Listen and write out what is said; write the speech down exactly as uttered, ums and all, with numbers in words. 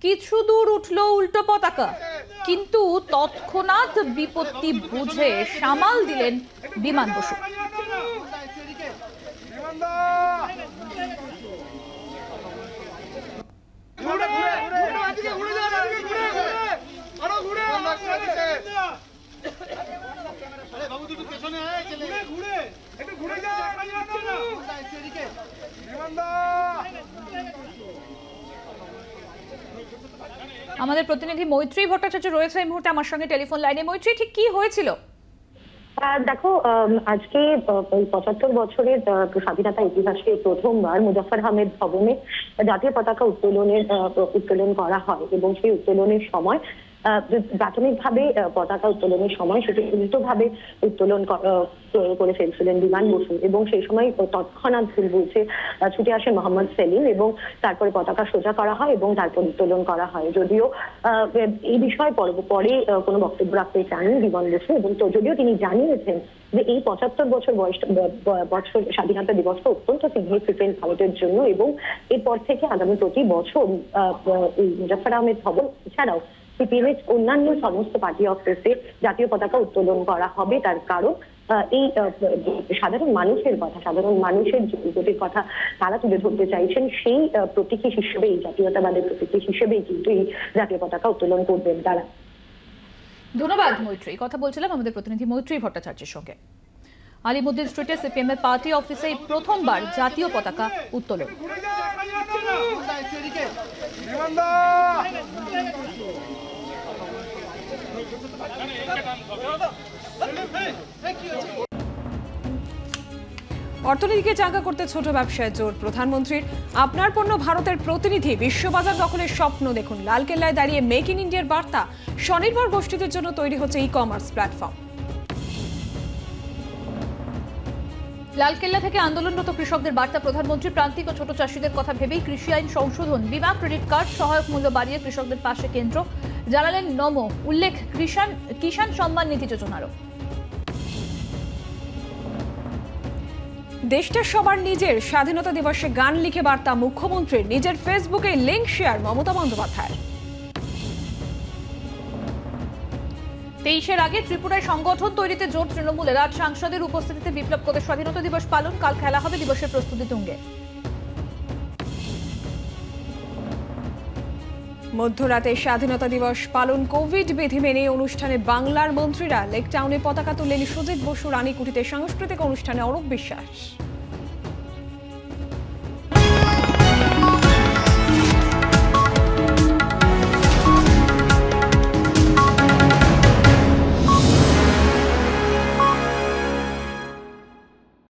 কিছু দূর উঠল উল্টো পতাকা, কিন্তু তৎক্ষণাৎ বিপত্তি বুঝে সামাল দিলেন বিমান বসু। আমাদের প্রতিনিধি মৈত্রী ভট্টাচার্য রয়েছে এই মুহূর্তে আমার সঙ্গে টেলিফোন লাইনে। মৈত্রী, ঠিক কি হয়েছিল? দেখো, আজকে পঁচাত্তর বছরের স্বাধীনতা ইতিহাসে প্রথমবার মুজাফফর আহমেদ ভবনে জাতীয় পতাকা উত্তোলনের উত্তোলন করা হয় এবং সেই উত্তোলনের সময় প্রাথমিকভাবে পতাকা উত্তোলনের সময় সেটি উল্টোভাবে উত্তোলন করে ফেলছিলেন বিমান বসু এবং সেই সময় তৎক্ষণাৎ ভুল বুঝে ছুটে আসেন মোহাম্মদ সেলিম এবং তারপরে পতাকা সোজা করা হয় এবং তারপর উত্তোলন করা হয়। যদিও এই বিষয়ে পরে কোনো বক্তব্য রাখতে চাননি বিমান বসু এবং যদিও তিনি জানিয়েছেন যে এই পঁচাত্তর বছর বয়স বছর স্বাধীনতা দিবসটা অত্যন্ত সিগনিফিকেন্ট ভারতের জন্য এবং এরপর থেকে আগামী প্রতি বছর এই মুজাফফর আহমেদ ভবন এছাড়াও সিপিএমের অন্যান্য সমস্ত পার্টি অফিসে জাতীয় পতাকা উত্তোলন করা হবে। তার কারণ এই সাধারণ মানুষের কথা, সাধারণ মানুষের গতির কথা তারা তুলে ধরতে চাইছেন, সেই প্রতীকী হিসেবে এই জাতীয়তাবাদের প্রতীকী হিসেবেই কিন্তু এই জাতীয় পতাকা উত্তোলন করবেন তারা। ধন্যবাদ মৈত্রী। কথা বলছিলাম আমাদের প্রতিনিধি মৈত্রী ভট্টাচার্যের সঙ্গে। আলিমুদ্দিন স্ট্রিটে সিপিএম এর পার্টি অফিসে প্রথমবার জাতীয় পতাকা উত্তোলন। অর্থনীতিকে চাঙ্গা করতে ছোট ব্যবসায় জোর প্রধানমন্ত্রীর। আপনার পণ্য ভারতের প্রতিনিধি, বিশ্ববাজার দখলের স্বপ্ন দেখুন। লালকেল্লায় দাঁড়িয়ে মেক ইন ইন্ডিয়ার বার্তা। স্বনির্ভর গোষ্ঠীদের জন্য তৈরি হচ্ছে ই কমার্স প্ল্যাটফর্ম। লালকেল্লা থেকে আন্দোলনরত কৃষকদের বার্তা প্রধানমন্ত্রী। প্রান্তিক ও ছোট চাষীদের কথা ভেবেই কৃষি আইন সংশোধন, বিমা ক্রেডিট কার্ড, সহায়ক মূল্য বাড়িয়ে কৃষকদের পাশে কেন্দ্র, জানালেন নমো। উল্লেখ কিষাণ কিষাণ সম্মান নিধি যোজনারও। দেশটা সবার নিজের, স্বাধীনতা দিবসে গান লিখে বার্তা মুখ্যমন্ত্রীর। নিজের ফেসবুকে লিঙ্ক শেয়ার মমতা বন্দ্যোপাধ্যায়। তেইশের আগে ত্রিপুরায় সংগঠন তৈরিতে জোর তৃণমূলের। আজ সাংসদের উপস্থিতিতে বিপ্লব করে স্বাধীনতা দিবস পালন। কাল খেলা হবে, দিবসের প্রস্তুতি তুঙ্গে। মধ্যরাতে স্বাধীনতা দিবস পালন, কোভিড বিধি মেনে অনুষ্ঠানে বাংলার মন্ত্রীরা। লেক টাউনে পতাকা তুললেন সুজিত বসু। রানীকুঠিতে সাংস্কৃতিক অনুষ্ঠানে অরূপ বিশ্বাস।